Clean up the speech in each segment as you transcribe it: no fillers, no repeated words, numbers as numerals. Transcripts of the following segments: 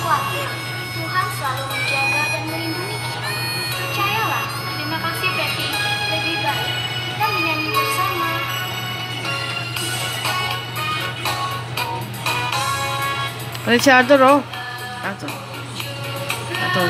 khawatir. Tuhan selalu menjaga dan melindungi kita. Percayalah. Terima kasih, Pepi. Lebih baik kita menyanyi bersama. Ano si Arthur, oh? Arthur. Arthur.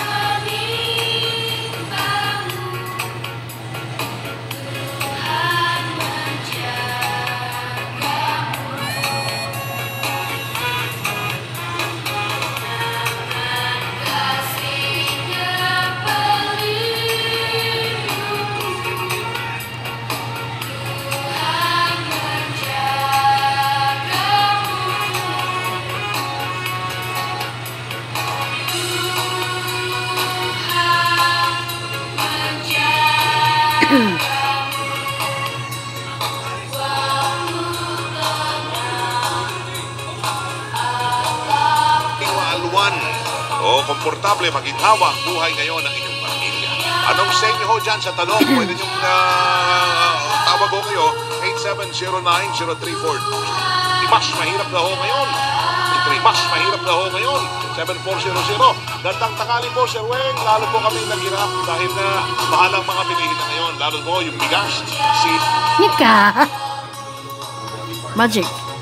Alwan o komportable maginhawa ang buhay ngayon ng inyong pamilya. Anong sa inyo ho dyan sa tanong? Pwede niyong tawag ho kayo 8709-034. Mas mahirap na ho ngayon. Mas mahirap na ho ngayon. 7400. Gandang tangali po, Sir Weng. Lalo po kami naghirap dahil na mahal ang mga bilihin na ngayon. Lalo po yung bigas. Nika! Magic.